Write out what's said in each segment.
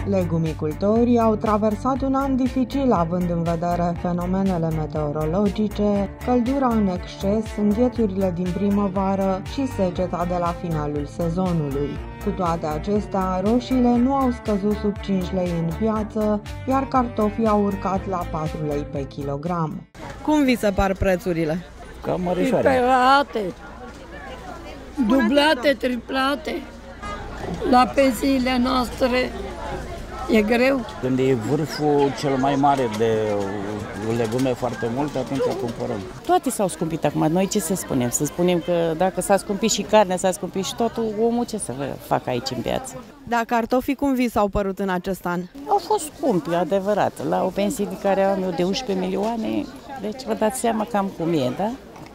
Legumicultorii au traversat un an dificil având în vedere fenomenele meteorologice, căldura în exces, înghețurile din primăvară și seceta de la finalul sezonului. Cu toate acestea, roșiile nu au scăzut sub 5 lei în piață, iar cartofii au urcat la 4 lei pe kilogram. Cum vi se par prețurile? Cam mărișoare. Triplate, dublate, triplate. La pensiile noastre e greu. Când e vârful cel mai mare de legume foarte mult, atunci cumpărăm. Toate s-au scumpit acum. Noi ce să spunem? Să spunem că dacă s-a scumpit și carnea, s-a scumpit și totul, omul ce să facă aici în piață? Da, cartofii cum vi s-au părut în acest an? Au fost scumpi, adevărat. La o pensie de care am eu de 11 milioane, deci vă dați seama cam cum e, da?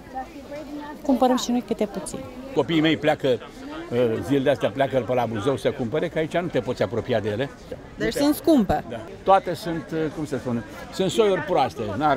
Cumpărăm și noi câte puțin. Copiii mei pleacă, zilele astea pleacă pe la Buzău să cumpere, că aici nu te poți apropia de ele. Deci sunt scumpe. Da. Toate sunt, cum să spun, sunt soiuri proaste.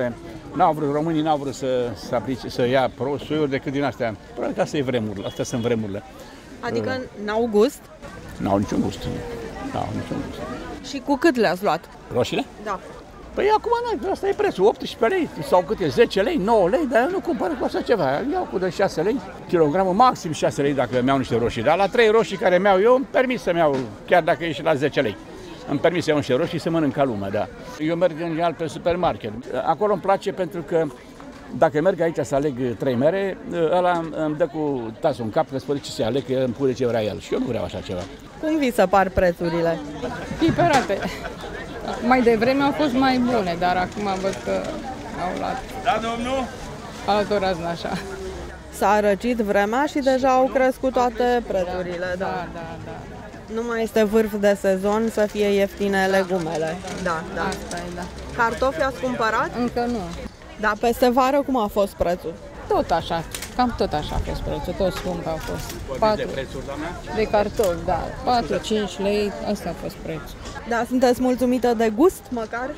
Românii n-au vrut să ia soiuri decât din astea. Probabil că asta e vremurile, astea sunt vremurile. Adică n-au gust? N-au niciun gust. N-au niciun gust. Și cu cât le-ați luat? Roșiile? Da. Păi acum asta e prețul, 18 lei sau câte, 10 lei, 9 lei, dar eu nu cumpăr cu așa ceva. Iau cu de 6 lei, kilogramul, maxim 6 lei dacă mi-au niște roșii. Dar la 3 roșii care mi-au eu, îmi permis să-mi iau, chiar dacă e și la 10 lei. Îmi permis să iau niște roșii să mănânc ca lumea, da. Eu merg în general pe supermarket. Acolo îmi place pentru că dacă merg aici să aleg 3 mere, ăla îmi dă cu tasul în cap că spune ce să aleg, că îmi pune ce vrea el. Și eu nu vreau așa ceva. Cum vi se par prețurile? Piperate. Mai devreme au fost mai bune, dar acum văd că au luat. Da, domnul? Altă raznă așa. S-a răcit vremea și deja au crescut toate prețurile. Da. Nu mai este vârf de sezon să fie ieftine legumele. Da. Asta e, da. Cartofi ați cumpărat? Încă nu. Da, peste vară cum a fost prețul? Tot așa, cam tot așa a fost prețul, tot scump a fost. 4 de prețuri, doamna? de cartofi, da, 4-5 lei, asta a fost prețul. Da, sunteți mulțumită de gust măcar?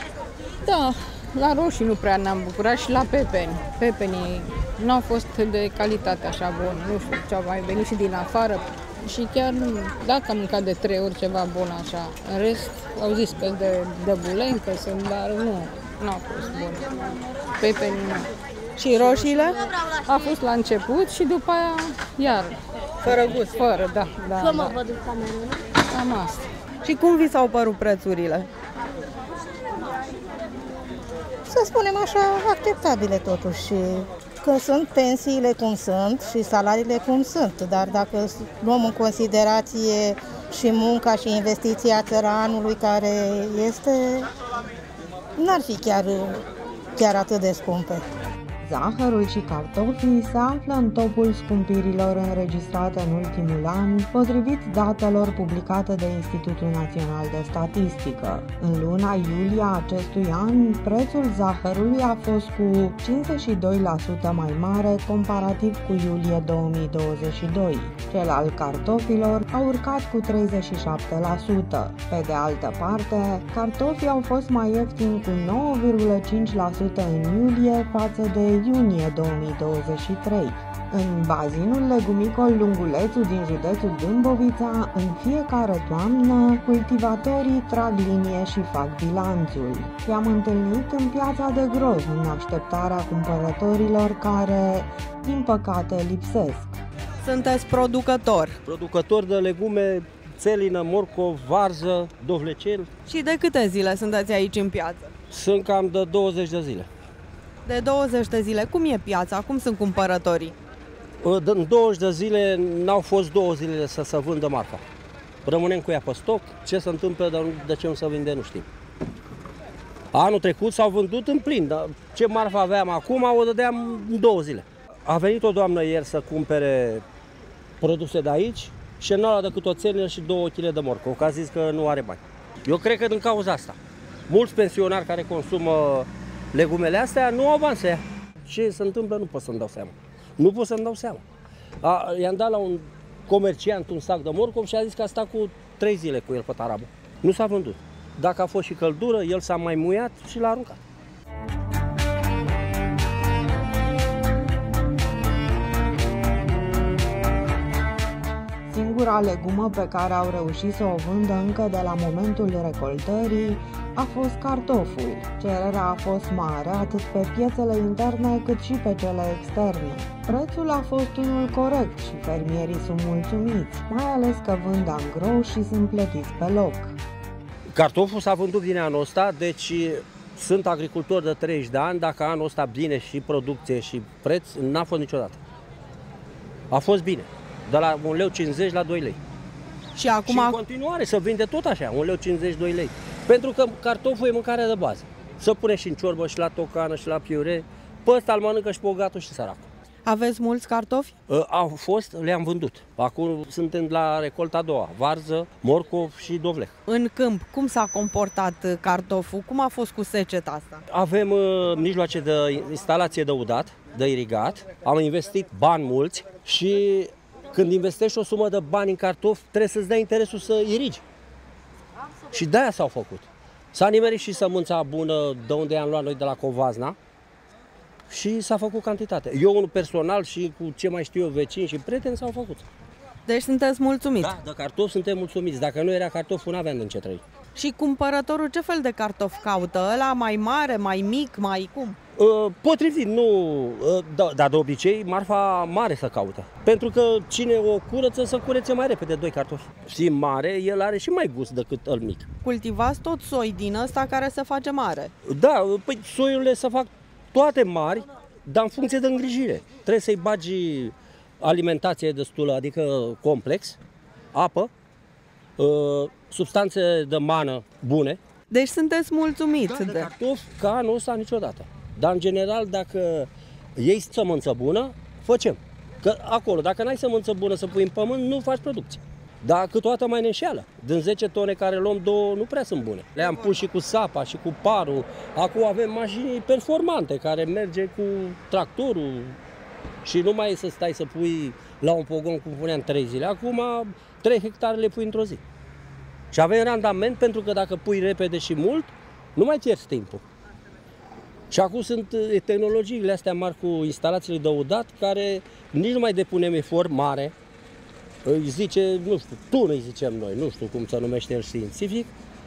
Da, la roșii nu prea ne-am bucurat și la pepeni. Pepenii nu au fost de calitate așa bună, nu știu, ce au mai venit și din afară. Și chiar dacă am mâncat de 3 ori ceva bun așa, în rest au zis că de bulencă sunt, dar nu au fost bun. Pepenii nu. Și roșiile? A fost la început și după aia iar. Fără gust? Fără, da. Că mă văd în cameră, nu? Cam asta. Și cum vi s-au părut prețurile? Să spunem așa, acceptabile totuși. Că sunt pensiile cum sunt și salariile cum sunt, dar dacă luăm în considerație și munca și investiția țăranului care este, n-ar fi chiar atât de scumpe. Zahărul și cartofii se află în topul scumpirilor înregistrate în ultimul an, potrivit datelor publicate de Institutul Național de Statistică. În luna iulie a acestui an, prețul zahărului a fost cu 52% mai mare comparativ cu iulie 2022. Cel al cartofilor a urcat cu 37%. Pe de altă parte, cartofii au fost mai ieftini cu 9,5% în iulie față de iunie 2023. În bazinul legumicol Lungulețul din județul Dâmbovița, în fiecare toamnă, cultivatorii trag linie și fac bilanțul. I-am întâlnit în piața de Grov, în așteptarea cumpărătorilor care, din păcate, lipsesc. Sunteți producător. Producător de legume, țelină, morcov, varză, dovlecel. Și de câte zile sunteți aici în piață? Sunt cam de 20 de zile. De 20 de zile. Cum e piața? Cum sunt cumpărătorii? În 20 de zile n-au fost 2 zile să se vândă marfa. Rămânem cu ea pe stoc. Ce se întâmplă, de ce nu se vinde, nu știm. Anul trecut s-au vândut în plin, dar ce marfă aveam acum o dădeam în 2 zile. A venit o doamnă ieri să cumpere produse de aici și nu a luat decât o țelină și 2 kg de morcov, că a zis că nu are bani. Eu cred că din cauza asta. Mulți pensionari care consumă legumele astea nu au bani să ia. Ce se întâmplă nu pot să-mi dau seama. Nu pot să-mi dau seama. I-am dat la un comerciant un sac de morcov și a zis că a stat cu 3 zile cu el pe tarabă. Nu s-a vândut. Dacă a fost și căldură, el s-a mai muiat și l-a aruncat. Singura Singura legumă pe care au reușit să o vândă încă de la momentul recoltării a fost cartoful. Cererea a fost mare atât pe piețele interne cât și pe cele externe. Prețul a fost unul corect și fermierii sunt mulțumiți, mai ales că vând angro și sunt plătiți pe loc. Cartoful s-a vândut bine anul ăsta, deci sunt agricultor de 30 de ani, dacă anul ăsta bine și producție și preț, n-a fost niciodată. A fost bine, de la 1,50 lei la 2 lei. Și acum Și în continuare să vinde tot așa, 1,50 lei, 2 lei. Pentru că cartoful e mâncarea de bază. Să pune și în ciorbă, și la tocană, și la piure. Pe ăsta îl mănâncă și bogatul și săracul. aveți mulți cartofi? Au fost, le-am vândut. Acum suntem la recolta a doua, varză, morcov și dovleh. În câmp, cum s-a comportat cartoful? Cum a fost cu seceta asta? Avem mijloace de instalație de udat, de irigat. Am investit bani mulți și când investești o sumă de bani în cartofi, trebuie să-ți dea interesul să irigi. Și de-aia s-au făcut. S-a nimerit și sămânța bună de unde am luat noi de la Covazna și s-a făcut cantitate. Eu, unul personal și cu ce mai știu eu, vecini și prieteni, s-au făcut. Deci sunteți mulțumiți? Da, de cartofi suntem mulțumiți. Dacă nu era cartoful, nu aveam din ce trăi. Și cumpărătorul ce fel de cartof caută? Ăla mai mare, mai mic, mai cum? Potrivit, nu, dar de obicei marfa mare să caută. Pentru că cine o curăță, să curețe mai repede 2 cartofi. Și mare, el are și mai gust decât îl mic. Cultivați tot soi din ăsta care se face mare? Da, păi soiurile se fac toate mari, dar în funcție de îngrijire. Trebuie să-i bagi alimentație destulă, adică complex, apă, substanțe de mană bune. Deci sunteți mulțumiți de cartofi ca anul ăsta niciodată. Dar în general, dacă iei sămânță bună, facem. Că acolo, dacă n-ai sămânță bună să pui în pământ, nu faci producție. Dar câteodată mai ne înșeală. Din 10 tone care luăm, 2 nu prea sunt bune. Le-am pus și cu sapa și cu parul. Acum avem mașini performante care merge cu tractorul și nu mai e să stai să pui la un pogon cum puneam 3 zile. Acum 3 hectare le pui într-o zi. Și avem randament pentru că dacă pui repede și mult, nu mai pierzi timpul. Și acum sunt tehnologiile astea mari cu instalațiile de udat care nici nu mai depunem efort mare. Îi zice, nu știu, tună îi zicem noi, nu știu cum se numește el științific,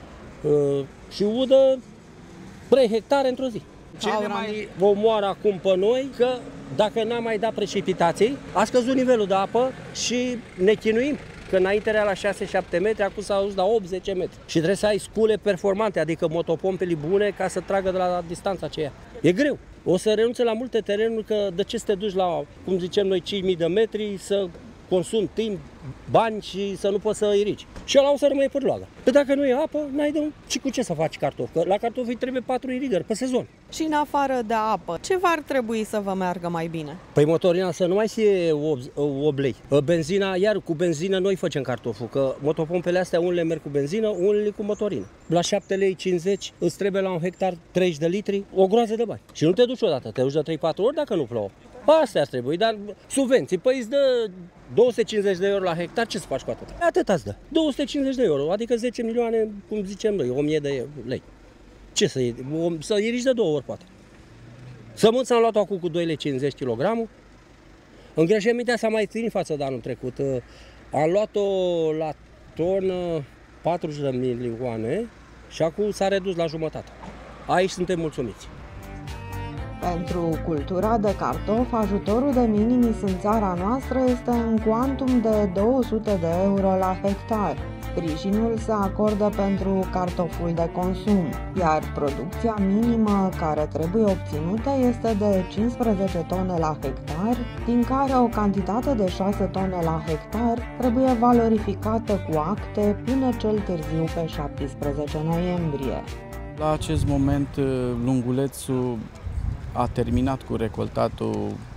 și udă 3 hectare într-o zi. Ce ne mai omoară acum pe noi, că dacă n-am mai dat precipitații, a scăzut nivelul de apă și ne chinuim. Că înainte era la 6-7 metri, acum s-a ajuns la 8-10 metri. Și trebuie să ai scule performante, adică motopompele bune, ca să tragă de la distanța aceea. E greu. O să renunțe la multe terenuri, că de ce să te duci la, cum zicem noi, 5.000 de metri, să consumi timp, bani și să nu poți să irigi. Și ăla o să rămâne pârloagă. Păi dacă nu e apă, n-ai de și cu ce să faci cartofi? Că la cartofi trebuie 4 irigări pe sezon. Și în afară de apă, ce v-ar trebui să vă meargă mai bine? Păi motorina să nu mai fie 8 lei. Benzina, iar cu benzină noi facem cartoful, că motopompele astea unele merg cu benzină, unele cu motorină. La 7 lei 50 îți trebuie la un hectar 30 de litri, o groază de bani. Și nu te duci odată, te duci de 3-4 ori dacă nu plouă. Astea ar trebui, dar subvenții, păi îți dă 250 de euro la hectar, ce să faci cu atât? Atât îți dă. 250 de euro, adică 10 milioane, cum zicem noi, 1000 de lei. Ce să iei? Să irici de 2 ori, poate. Sămânța am luat-o acum cu 2,50 lei kg. Îngrășămintea s-a mai ținut față de anul trecut. Am luat-o la tonă 40 de milioane și acum s-a redus la jumătate. Aici suntem mulțumiți. Pentru cultura de cartofi, ajutorul de minimis în țara noastră este în cuantum de 200 de euro la hectar. Sprijinul se acordă pentru cartoful de consum, iar producția minimă care trebuie obținută este de 15 tone la hectar, din care o cantitate de 6 tone la hectar trebuie valorificată cu acte până cel târziu pe 17 noiembrie. La acest moment, lungulețul a terminat cu recoltatul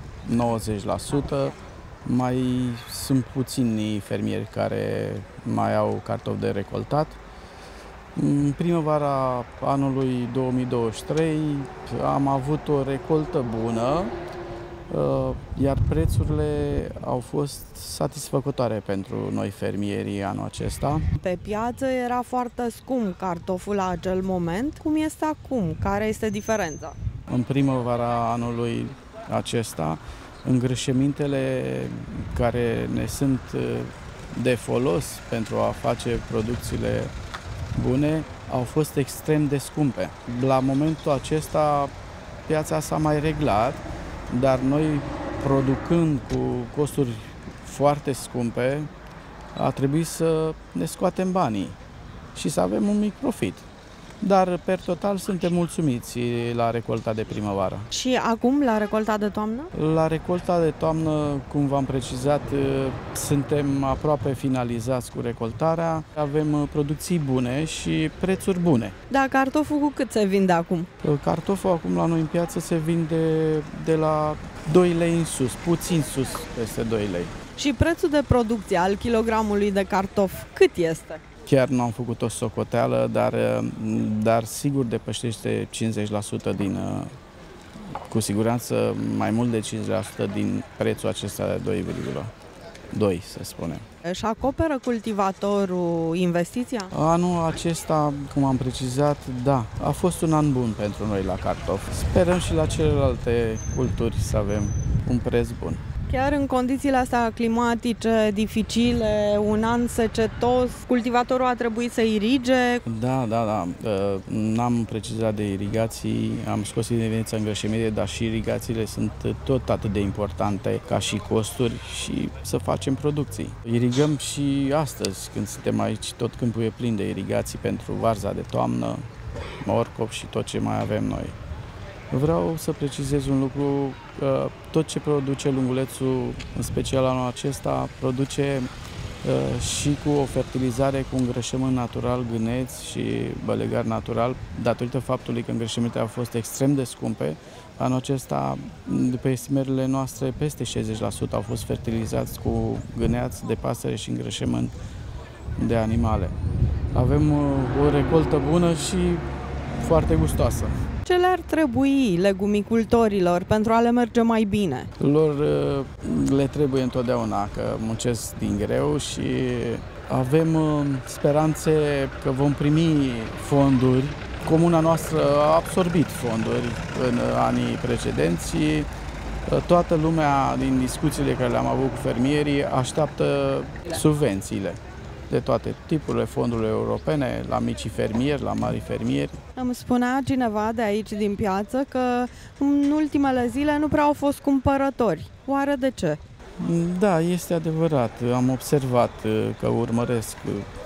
90%, mai sunt puțini fermieri care mai au cartofi de recoltat. În primăvara anului 2023 am avut o recoltă bună, iar prețurile au fost satisfăcătoare pentru noi fermierii anul acesta. Pe piață era foarte scump cartoful la acel moment. Cum este acum? Care este diferența? În primăvara anului acesta, îngrășămintele care ne sunt de folos pentru a face producțiile bune au fost extrem de scumpe. La momentul acesta piața s-a mai reglat, dar noi producând cu costuri foarte scumpe a trebuit să ne scoatem banii și să avem un mic profit. Dar, per total, suntem mulțumiți la recolta de primăvară. Și acum, la recolta de toamnă? La recolta de toamnă, cum v-am precizat, suntem aproape finalizați cu recoltarea. Avem producții bune și prețuri bune. Da, cartoful cu cât se vinde acum? Cartoful acum la noi în piață se vinde de la 2 lei în sus, puțin sus peste 2 lei. Și prețul de producție al kilogramului de cartof cât este? Chiar nu am făcut o socoteală, dar sigur depășește 50% cu siguranță mai mult de 50% din prețul acesta de 2,2, să spunem. Și acoperă cultivatorul investiția? Anul acesta, cum am precizat, da, a fost un an bun pentru noi la cartofi. Sperăm și la celelalte culturi să avem un preț bun. Chiar în condițiile astea climatice dificile, un an secetos, cultivatorul a trebuit să irige? Da. N-am precizat de irigații, am scos în evidență îngrășăminte, dar și irigațiile sunt tot atât de importante ca și costuri și să facem producții. Irigăm și astăzi, când suntem aici, tot câmpul e plin de irigații pentru varza de toamnă, morcov și tot ce mai avem noi. Vreau să precizez un lucru, că tot ce produce Lungulețul, în special anul acesta, produce și cu o fertilizare cu îngrășământ natural, gâneț și bălegar natural, datorită faptului că îngrășămintele au fost extrem de scumpe. Anul acesta, după estimările noastre, peste 60% au fost fertilizați cu gâneați de pasăre și îngrășământ de animale. Avem o recoltă bună și foarte gustoasă. Ce le-ar trebui legumicultorilor pentru a le merge mai bine? Lor le trebuie întotdeauna, că muncesc din greu și avem speranțe că vom primi fonduri. Comuna noastră a absorbit fonduri în anii precedenți. Toată lumea, din discuțiile care le-am avut cu fermierii, așteaptă subvențiile de toate tipurile, fondurile europene, la micii fermieri, la mari fermieri. Îmi spunea cineva de aici din piață că în ultimele zile nu prea au fost cumpărători. Oare de ce? Da, este adevărat. Am observat că urmăresc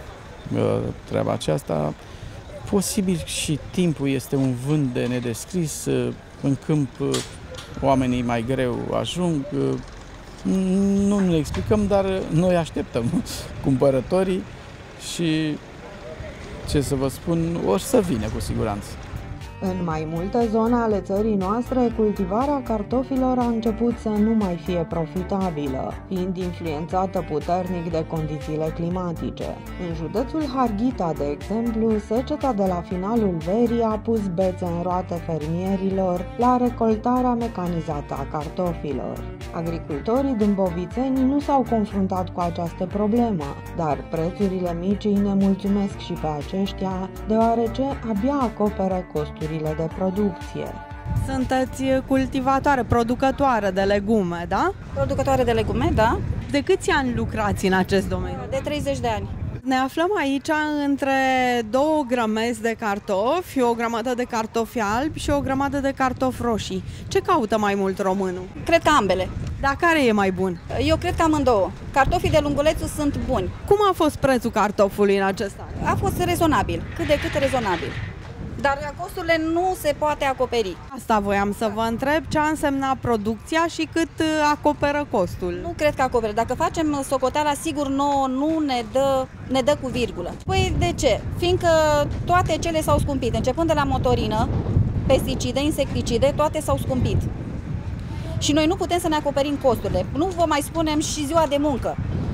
treaba aceasta. Posibil și timpul este un vânt de nedescris. În câmp oamenii mai greu ajung. Nu le explicăm, dar noi așteptăm cumpărătorii și, ce să vă spun, o să vină cu siguranță. În mai multe zone ale țării noastre, cultivarea cartofilor a început să nu mai fie profitabilă, fiind influențată puternic de condițiile climatice. În județul Harghita, de exemplu, seceta de la finalul verii a pus bețe în roate fermierilor la recoltarea mecanizată a cartofilor. Agricultorii dâmbovițeni nu s-au confruntat cu această problemă, dar prețurile mici îi nemulțumesc și pe aceștia, deoarece abia acoperă costurile de producție. Sunteți cultivatoare, producătoare de legume, da? Producătoare de legume, da. De câți ani lucrați în acest domeniu? De 30 de ani. Ne aflăm aici între două grămezi de cartofi, o grămadă de cartofi albi și o grămadă de cartofi roșii. Ce caută mai mult românul? Cred că ambele. Dar care e mai bun? Eu cred că amândouă. Cartofii de Lungulețul sunt buni. Cum a fost prețul cartofului în acest an? A fost rezonabil, cât de cât rezonabil. Dar costurile nu se poate acoperi. Asta voiam să vă întreb, ce a însemnat producția și cât acoperă costul? Nu cred că acoperă. Dacă facem socoteala, sigur nouă nu ne dă cu virgulă. Păi de ce? Fiindcă toate cele s-au scumpit. Începând de la motorină, pesticide, insecticide, toate s-au scumpit. Și noi nu putem să ne acoperim costurile. Nu vă mai spunem și ziua de muncă.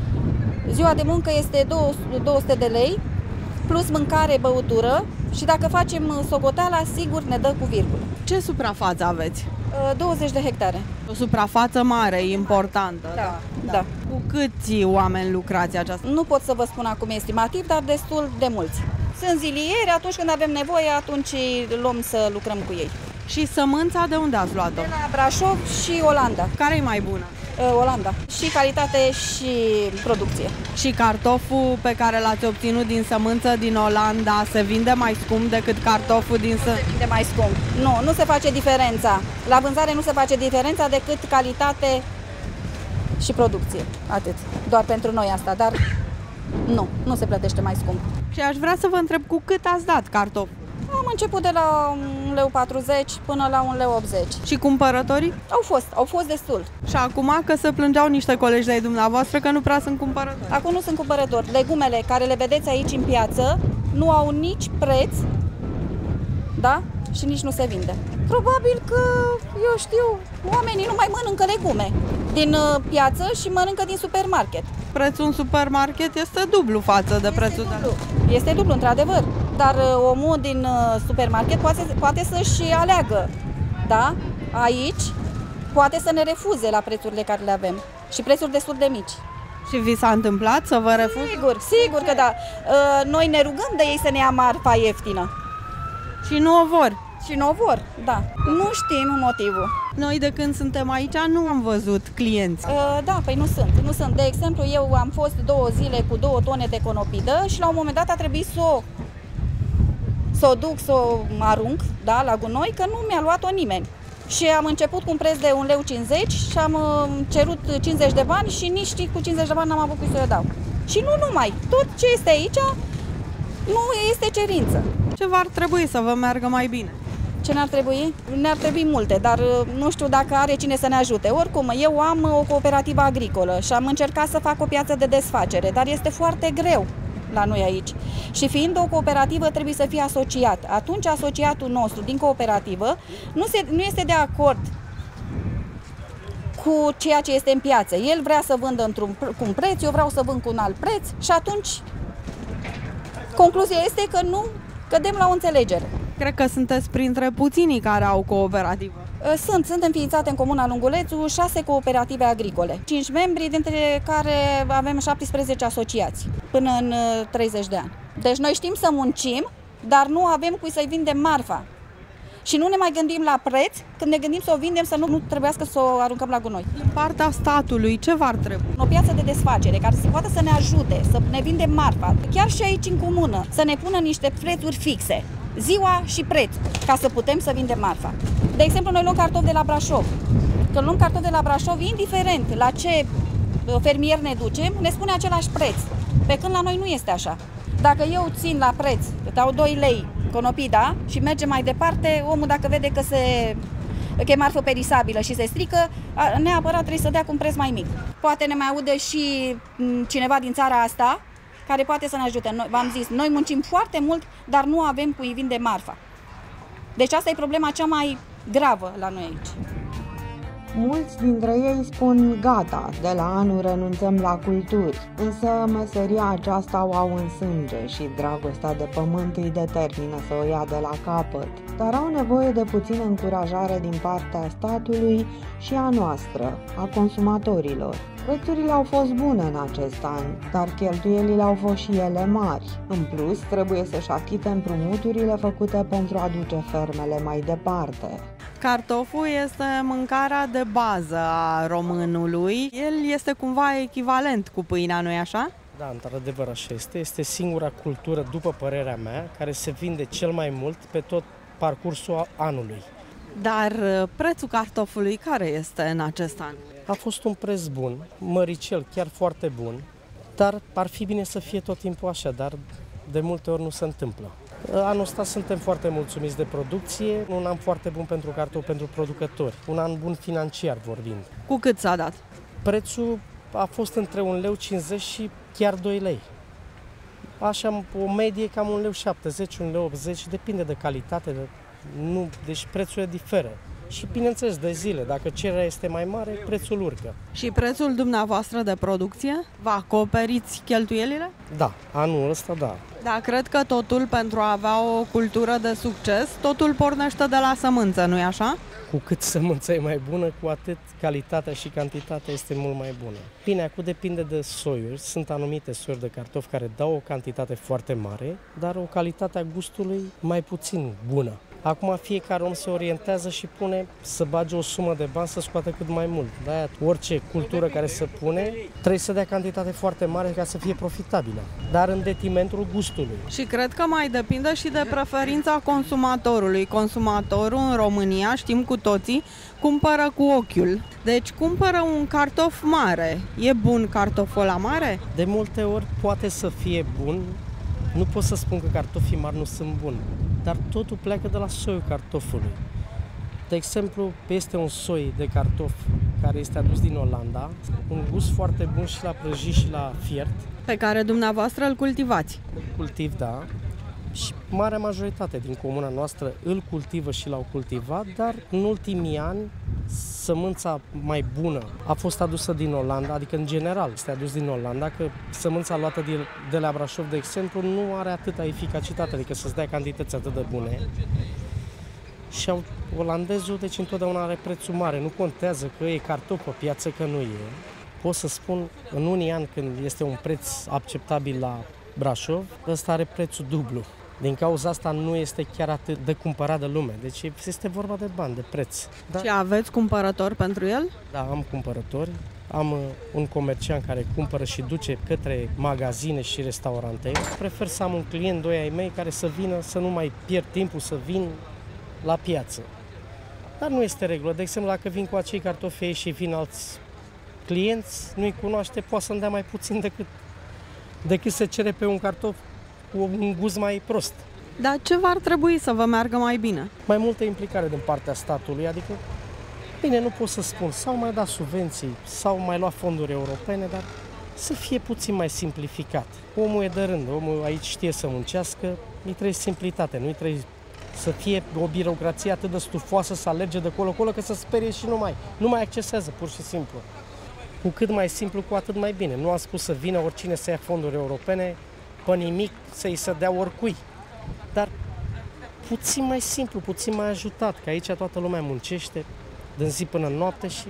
Ziua de muncă este 200 de lei, plus mâncare, băutură, și dacă facem socoteala, sigur ne dă cu virgulă. Ce suprafață aveți? 20 de hectare. O suprafață mare, importantă. Da. Cu câți oameni lucrați aceasta? Nu pot să vă spun acum estimativ, dar destul de mulți. Sunt zilieri, atunci când avem nevoie, atunci luăm să lucrăm cu ei. Și sămânța de unde ați luat-o? De la Brașov și Olanda. Care e mai bună? Olanda. Și calitate și producție. Și cartoful pe care l-ați obținut din sămânță din Olanda se vinde mai scump decât cartoful din Se vinde mai scump. Nu se face diferența. La vânzare nu se face diferența decât calitate și producție. Atât. Doar pentru noi asta, dar nu se plătește mai scump. Și aș vrea să vă întreb cu cât ați dat cartofi? Am început de la 1,40 lei până la 1,80 lei. Și cumpărătorii? Au fost destul. Și acum că se plângeau niște colegi de-ai dumneavoastră că nu prea sunt cumpărători. Acum nu sunt cumpărători. Legumele care le vedeți aici în piață nu au nici preț, da? Și nici nu se vinde. Probabil că, eu știu, oamenii nu mai mănâncă legume din piață și mănâncă din supermarket. Prețul în supermarket este dublu față de prețul de... Este dublu, într-adevăr. Dar omul din supermarket poate să-și aleagă, da? Aici poate să ne refuze la prețurile care le avem și prețuri destul de mici. Și vi s-a întâmplat să vă refuze? Sigur că da. Noi ne rugăm de ei să ne ia marfa ieftină. Și nu o vor? Și nu o vor, da. Nu știm motivul. Noi de când suntem aici nu am văzut clienți. Da, păi nu sunt. De exemplu, eu am fost 2 zile cu 2 tone de conopidă și la un moment dat a trebuit să o duc, să o arunc, da, la gunoi, că nu mi-a luat-o nimeni. Și am început cu un preț de 1,50 lei și am cerut 50 de bani și nici cu 50 de bani n-am avut cui să o dau. Și nu numai, tot ce este aici nu este cerință. Ce v-ar trebui să vă meargă mai bine? Ce ne-ar trebui? Ne-ar trebui multe, dar nu știu dacă are cine să ne ajute. Oricum, eu am o cooperativă agricolă și am încercat să fac o piață de desfacere, dar este foarte greu la noi aici. Și fiind o cooperativă, trebuie să fie asociat. Atunci asociatul nostru din cooperativă nu este de acord cu ceea ce este în piață. El vrea să vândă cu un preț, eu vreau să vând cu un alt preț și atunci concluzia este că nu cădem la o înțelegere. Cred că sunteți printre puținii care au cooperativă. Sunt înființate în Comuna Lungulețu 6 cooperative agricole, 5 membri, dintre care avem 17 asociați până în 30 de ani. Deci noi știm să muncim, dar nu avem cui să-i vindem marfa. Și nu ne mai gândim la preț, când ne gândim să o vindem, să nu trebuiască să o aruncăm la gunoi. Din partea statului, ce v-ar trebui? O piață de desfacere care să poată să ne ajute, să ne vindem marfa, chiar și aici în comună, să ne pună niște prețuri fixe, ziua și preț, ca să putem să vindem marfa. De exemplu, noi luăm cartofi de la Brașov. Când luăm cartofi de la Brașov, indiferent la ce fermier ne ducem, ne spune același preț, pe când la noi nu este așa. Dacă eu țin la preț, dau 2 lei conopida și mergem mai departe, omul dacă vede că e marfă perisabilă și se strică, neapărat trebuie să dea cu un preț mai mic. Poate ne mai aude și cineva din țara asta care poate să ne ajute. V-am zis, noi muncim foarte mult, dar nu avem cui vinde marfa. Deci asta e problema cea mai gravă la noi aici. Mulți dintre ei spun gata, de la anul renunțăm la culturi, însă meseria aceasta o au în sânge și dragostea de pământ îi determină să o ia de la capăt, dar au nevoie de puțină încurajare din partea statului și a noastră, a consumatorilor. Prețurile au fost bune în acest an, dar cheltuielile au fost și ele mari. În plus, trebuie să-și achite împrumuturile făcute pentru a duce fermele mai departe. Cartoful este mâncarea de bază a românului. El este cumva echivalent cu pâinea, nu-i așa? Da, într-adevăr așa este. Este singura cultură, după părerea mea, care se vinde cel mai mult pe tot parcursul anului. Dar prețul cartofului care este în acest an? A fost un preț bun, măricel, chiar foarte bun, dar ar fi bine să fie tot timpul așa, dar de multe ori nu se întâmplă. Anul ăsta suntem foarte mulțumiți de producție, un an foarte bun pentru cartofi, pentru producători, un an bun financiar vorbind. Cu cât s-a dat? Prețul a fost între 1,50 lei și chiar 2 lei. Așa, o medie cam 1,70 lei, 1,80 lei, depinde de calitate, deci prețurile diferă. Și bineînțeles de zile, dacă cererea este mai mare, prețul urcă. Și prețul dumneavoastră de producție? Vă acoperiți cheltuielile? Da, anul ăsta da. Da, cred că totul pentru a avea o cultură de succes, totul pornește de la sămânță, nu-i așa? Cu cât sămânța e mai bună, cu atât calitatea și cantitatea este mult mai bună. Bine, acum depinde de soiuri. Sunt anumite soiuri de cartofi care dau o cantitate foarte mare, dar o calitate a gustului mai puțin bună. Acum fiecare om se orientează și pune să bage o sumă de bani să scoată cât mai mult. De-aia orice cultură care se pune trebuie să dea cantitate foarte mare ca să fie profitabilă, dar în detrimentul gustului. Și cred că mai depinde și de preferința consumatorului. Consumatorul în România, știm cu toții, cumpără cu ochiul. Deci cumpără un cartof mare. E bun cartoful ăla mare? De multe ori poate să fie bun. Nu pot să spun că cartofii mari nu sunt buni, dar totul pleacă de la soiul cartofului. De exemplu, este un soi de cartof care este adus din Olanda, un gust foarte bun și la prăjit și la fiert. Pe care dumneavoastră îl cultivați? Cultiv, da. Și marea majoritate din comuna noastră îl cultivă și l-au cultivat, dar în ultimii ani sămânța mai bună a fost adusă din Olanda, adică în general este adus din Olanda, că sămânța luată de la Brașov, de exemplu, nu are atâta eficacitate, adică să-ți dea cantități atât de bune. Și olandezul, deci întotdeauna are prețul mare, nu contează că e cartof pe piață, că nu e. Pot să spun, în unii ani când este un preț acceptabil la Brașov, ăsta are prețul dublu. Din cauza asta nu este chiar atât de cumpărat de lume. Deci este vorba de bani, de preț. Da? Și aveți cumpărători pentru el? Da, am cumpărători. Am un comerciant care cumpără și duce către magazine și restaurante. Prefer să am un client, doi ai mei, care să vină, să nu mai pierd timpul să vin la piață. Dar nu este regulă. De exemplu, dacă vin cu acei cartofi și vin alți clienți, nu-i cunoaște, poate să-mi dea mai puțin decât se cere pe un cartof cu un gust mai prost. Dar ce v-ar trebui să vă meargă mai bine? Mai multă implicare din partea statului, adică, bine, nu pot să spun, sau mai da subvenții, sau mai lua fonduri europene, dar să fie puțin mai simplificat. Omul e de rând, omul aici știe să muncească, îi trebuie simplitate, nu îi trebuie să fie o birocrație atât de stufoasă să alerge de colo-colo, că să sperie și nu mai accesează, pur și simplu. Cu cât mai simplu, cu atât mai bine. Nu am spus să vină oricine să ia fonduri europene, pe nimic să-i se dea oricui. Dar puțin mai simplu, puțin mai ajutat, că aici toată lumea muncește din zi până în noapte și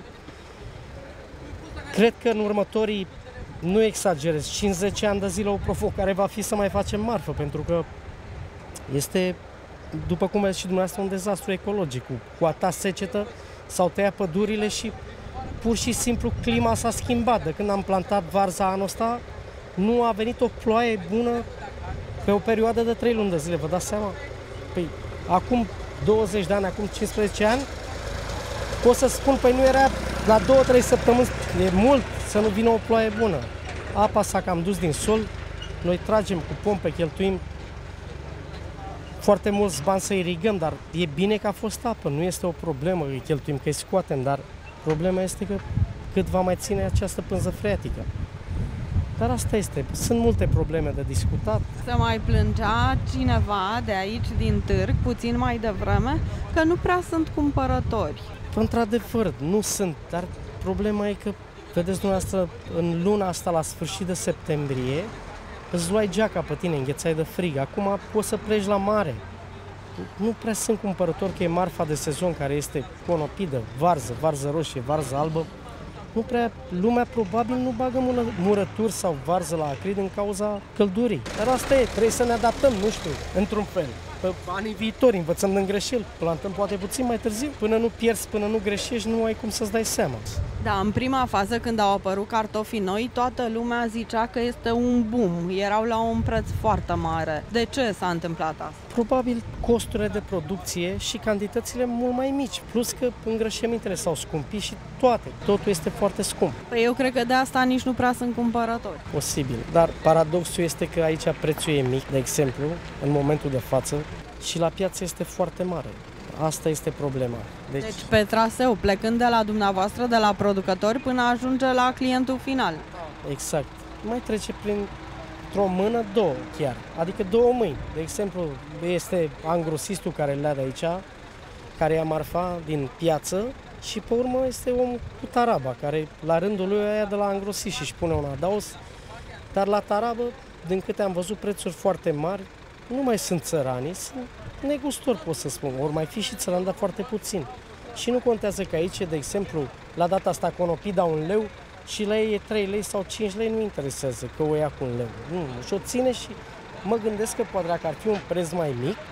cred că în următorii, nu exagerez, 50 ani de zile o provocare va fi să mai facem marfă, pentru că este, după cum vedeți și dumneavoastră, un dezastru ecologic. Cu atâta secetă s-au tăiat pădurile și pur și simplu clima s-a schimbat. De când am plantat varza anul ăsta, nu a venit o ploaie bună pe o perioadă de 3 luni de zile, vă dați seama? Păi, acum 20 de ani, acum 15 ani, pot să spun, păi nu era la 2-3 săptămâni, e mult să nu vină o ploaie bună. Apa s-a cam dus din sol, noi tragem cu pompe, cheltuim foarte mulți bani să irigăm, dar e bine că a fost apă, nu este o problemă, îi cheltuim, că îi scoatem, dar problema este că cât va mai ține această pânză freatică. Dar asta este. Sunt multe probleme de discutat. Se mai plângea cineva de aici, din târg, puțin mai devreme, că nu prea sunt cumpărători. Într-adevăr, nu sunt, dar problema e că, vedeți dumneavoastră, în luna asta, la sfârșit de septembrie, îți luai geaca pe tine, înghețai de frig. Acum poți să pleci la mare. Nu prea sunt cumpărători, că e marfa de sezon, care este conopidă, varză roșie, varză albă. Nu prea, lumea probabil nu bagă murături sau varză la acrid din cauza căldurii. Dar asta e, trebuie să ne adaptăm, nu știu, într-un fel. Pe anii viitori învățăm din greșeli, plantăm poate puțin mai târziu. Până nu pierzi, până nu greșești, nu ai cum să-ți dai seama. Da, în prima fază, când au apărut cartofii noi, toată lumea zicea că este un boom. Erau la un preț foarte mare. De ce s-a întâmplat asta? Probabil costurile de producție și cantitățile mult mai mici, plus că îngrășămintele s-au scumpit și totul este foarte scump. Păi eu cred că de asta nici nu prea sunt cumpărători. Posibil, dar paradoxul este că aici prețul e mic, de exemplu, în momentul de față, și la piață este foarte mare. Asta este problema. Deci pe traseu, plecând de la dumneavoastră, de la producători, până ajunge la clientul final. Exact. Mai trece printr-o mână, două chiar, adică două mâini. De exemplu, este angrosistul care le are aici, care ia marfa din piață și pe urmă este omul cu taraba, care la rândul lui aia de la angrosist și își pune un adaos, dar la tarabă, din câte am văzut, prețuri foarte mari, nu mai sunt țăranii, sunt negustori, pot să spun, ori mai fi și țărani, dar foarte puțin. Și nu contează că aici, de exemplu, la data asta conopii dau 1 leu și la ei e 3 lei sau 5 lei, nu interesează că o ia cu 1 leu. Nu, și o ține și mă gândesc că poate dacă ar fi un preț mai mic,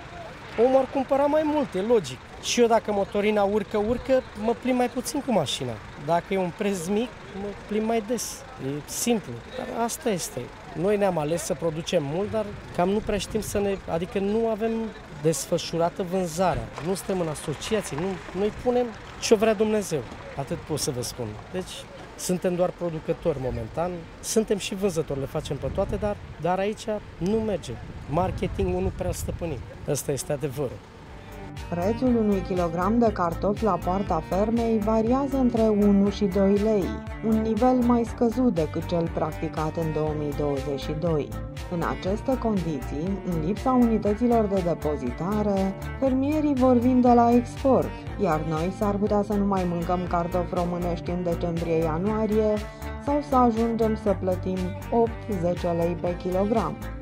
omul ar cumpăra mai multe, logic. Și eu dacă motorina urcă, mă plimb mai puțin cu mașina. Dacă e un preț mic, mă plimb mai des. E simplu, dar asta este. Noi ne-am ales să producem mult, dar cam nu prea știm adică nu avem desfășurată vânzarea. Nu suntem în asociații, noi punem ce-o vrea Dumnezeu. Atât pot să vă spun. Deci suntem doar producători momentan, suntem și vânzători, le facem pe toate, dar aici nu merge. Marketingul nu prea stăpânim. Ăsta este adevărul. Prețul unui kilogram de cartofi la poarta fermei variază între 1 și 2 lei, un nivel mai scăzut decât cel practicat în 2022. În aceste condiții, în lipsa unităților de depozitare, fermierii vor vinde la export, iar noi s-ar putea să nu mai mâncăm cartofi românești în decembrie-ianuarie sau să ajungem să plătim 8-10 lei pe kilogram.